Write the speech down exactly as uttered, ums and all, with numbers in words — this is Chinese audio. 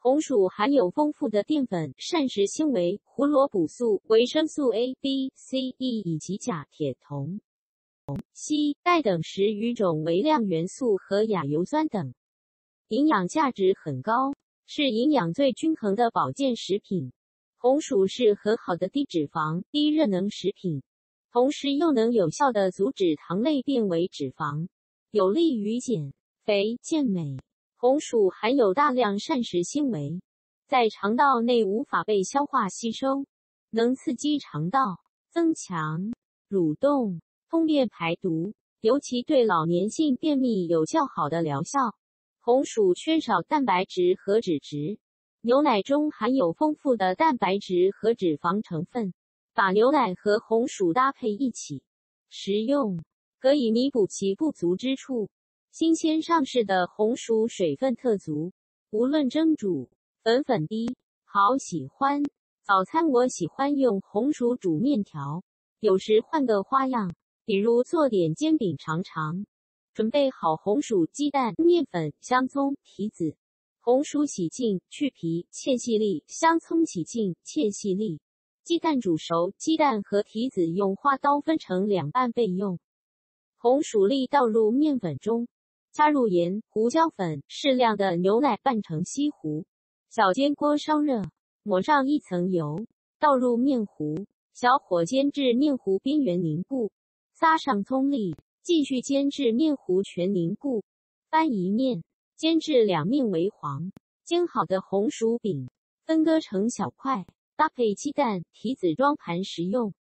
红薯含有丰富的淀粉、膳食纤维、胡萝卜素、维生素 A、B、C、E 以及钾、铁、铜、硒、钙等十余种微量元素和亚油酸等，营养价值很高，是营养最均衡的保健食品。红薯是很好的低脂肪、低热能食品，同时又能有效地阻止糖类变为脂肪，有利于减肥健美。红薯含有大量膳食纤维，在肠道内无法被消化吸收，能刺激肠道，增强蠕动、通便排毒，尤其对老年性便秘有较好的疗效。红薯缺少蛋白质和脂质，牛奶中含有丰富的蛋白质和脂肪成分，把牛奶和红薯搭配一起食用，可以弥补其不足之处。新鲜上市的红薯水分特足，无论蒸煮、粉粉滴，好喜欢。早餐我喜欢用红薯煮面条，有时换个花样，比如做点煎饼尝尝。准备好红薯、鸡蛋、面粉、香葱、提子。红薯洗净去皮，切细粒；香葱洗净切细粒。鸡蛋煮熟，鸡蛋和提子用花刀分成两半备用。红薯粒倒入面粉中，加入盐、胡椒粉，适量的牛奶拌成稀糊。小煎锅烧热，抹上一层油，倒入面糊，小火煎至面糊边缘凝固，撒上葱粒，继续煎至面糊全凝固。翻一面，煎至两面为黄。煎好的红薯饼分割成小块，搭配鸡蛋、提子装盘食用。